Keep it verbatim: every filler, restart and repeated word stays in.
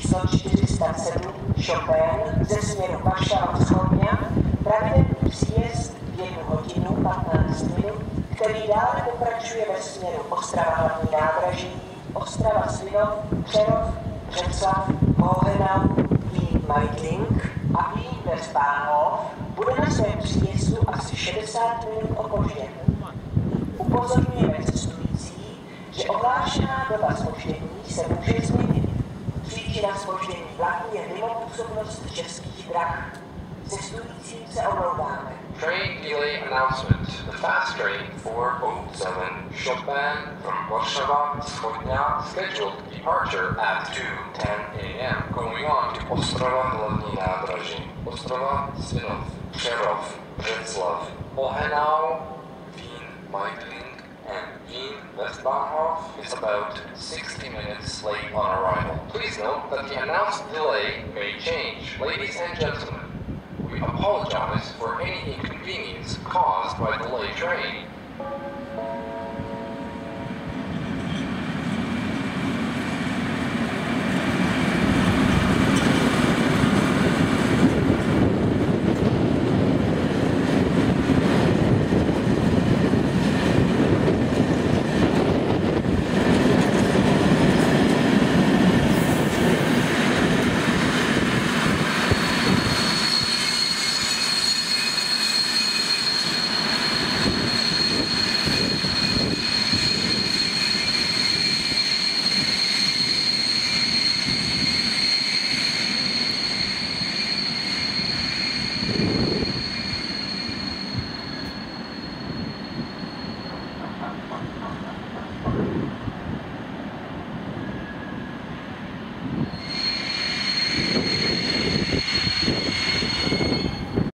číslo čtyři sta sedm Chopin ze směru Varšava Vzchodňa, pravidelný příjezd v jednu hodinu patnáct minut, který dále pokračuje ve směru Ostrava hlavní nádraží, Ostrava Svinov, Přerov, Břeclav, Hohenau, Wien Meidling a Wien Westbahnhof bude na svém příjezdu asi šedesát minut opožděn. Upozorňujeme cestující, že ohlášená doba zpoždění se může změnit. Příčina zpoždění vlaku je mimo působnost Českých drah. Cestujícím se omlouváme. Train delay announcement. The fast train four oh seven Chopin from Warsaw Vzchodňa scheduled departure at two ten a m going on to Ostrava hlavní nádraží, Ostrava Svinov, Přerov, Břeclav, Hohenau, Wien Meidling and Wien Westbahnhof is about sixty minutes late on arrival. Please note that the announced delay may change. Ladies and gentlemen, we apologize for any inconvenience caused by the late train.